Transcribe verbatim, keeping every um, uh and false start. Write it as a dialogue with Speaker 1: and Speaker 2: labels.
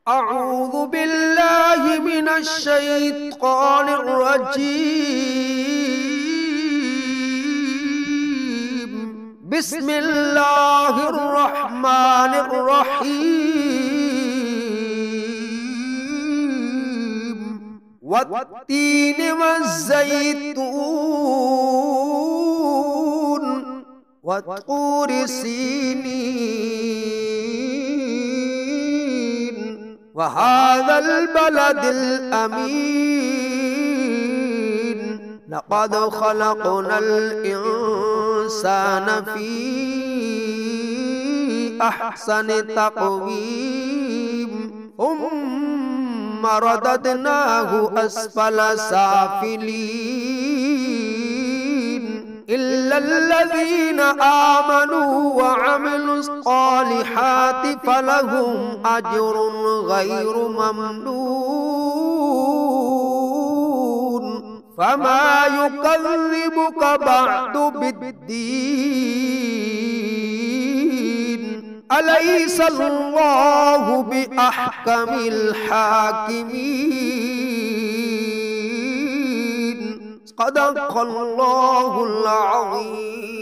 Speaker 1: أعوذ بالله من الشيطان الرجيم. بسم الله الرحمن الرحيم. والتين والزيتون وطور سينين وهذا البلد الأمين. لقد خلقنا الإنسان في أحسن تقويم ثم رددناه أسفل سافلين إلا الذين آمنوا وعملوا الصالحات فلهم أجر غير ممنون. فما يكذبك بعد بالدين؟ أليس الله بأحكم الحاكمين؟ صدق الله العظيم.